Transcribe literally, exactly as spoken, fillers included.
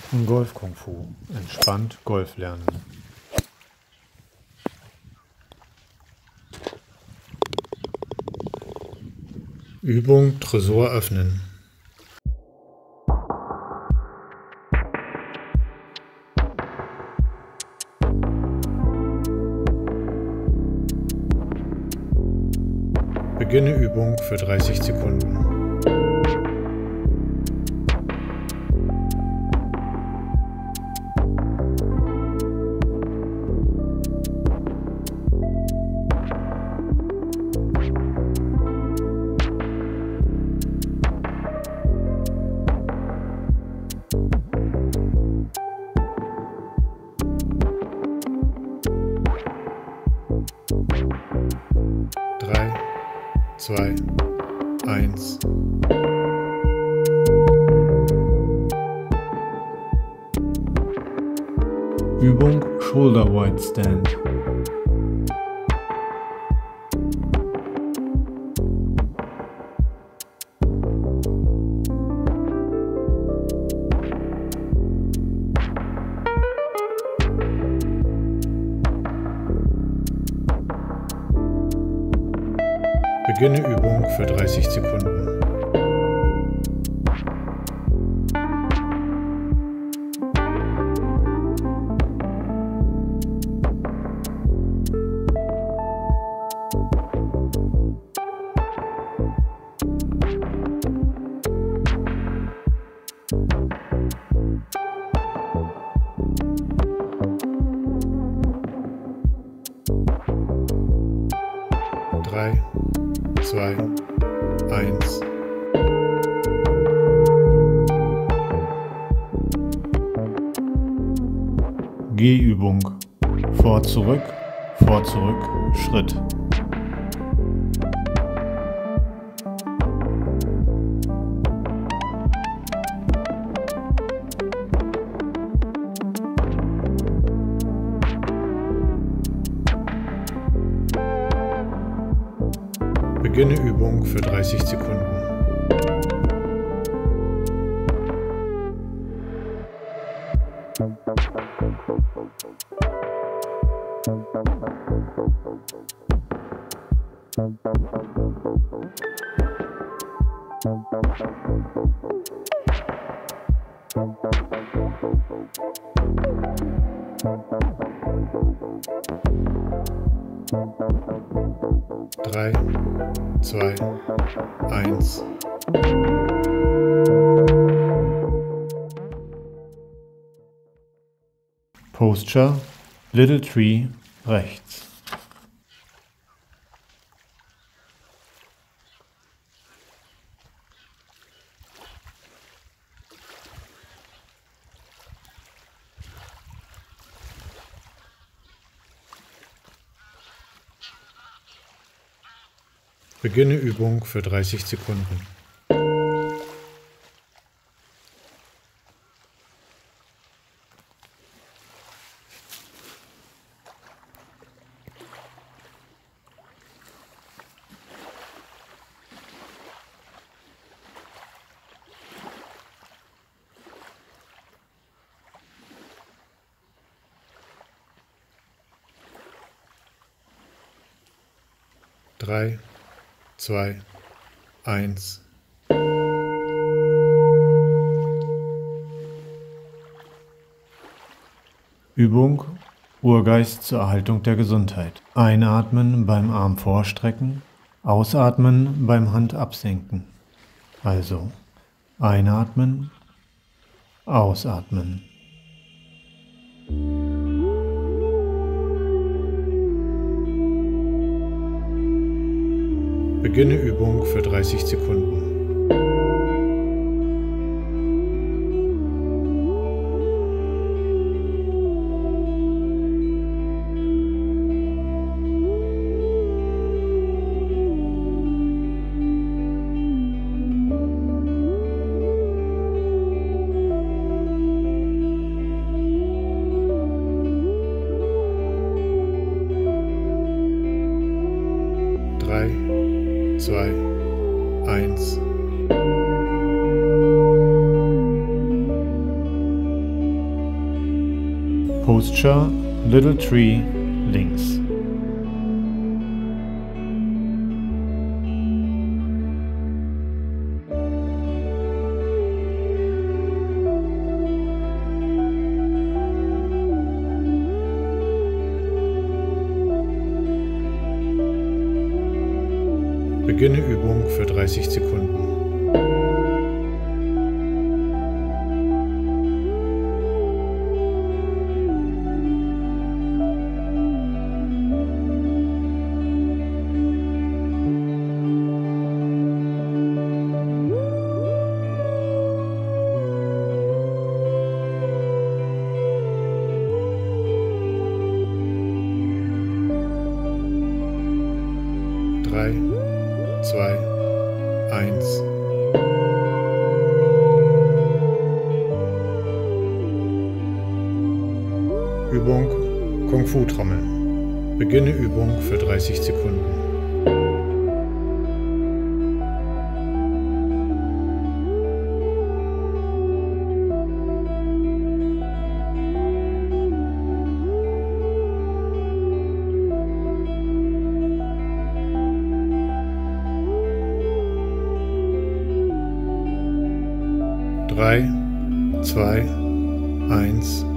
Golf Kung Fu. Entspannt Golf lernen. Übung Tresor öffnen. Beginne Übung für dreißig Sekunden. Drei, zwei, eins. Übung Shoulder Wide Stand. Beginne Übung für dreißig Sekunden. Drei, zwei, eins. Gehübung. Vor, zurück, vor, zurück, Schritt. Beginne Übung für dreißig Sekunden. Drei, zwei, eins. Posture Little Tree rechts. Beginne Übung für dreißig Sekunden. Drei, zwei, eins. Übung Urgeist zur Erhaltung der Gesundheit. Einatmen beim Arm vorstrecken, ausatmen beim Hand absenken. Also einatmen, ausatmen. Beginne Übung für dreißig Sekunden. Drei, zwei, eins. Posture Little Tree links. Beginne Übung für dreißig Sekunden. Drei, zwei, eins. Übung Kung Fu Trommeln. Beginne Übung für dreißig Sekunden. Drei, zwei, eins.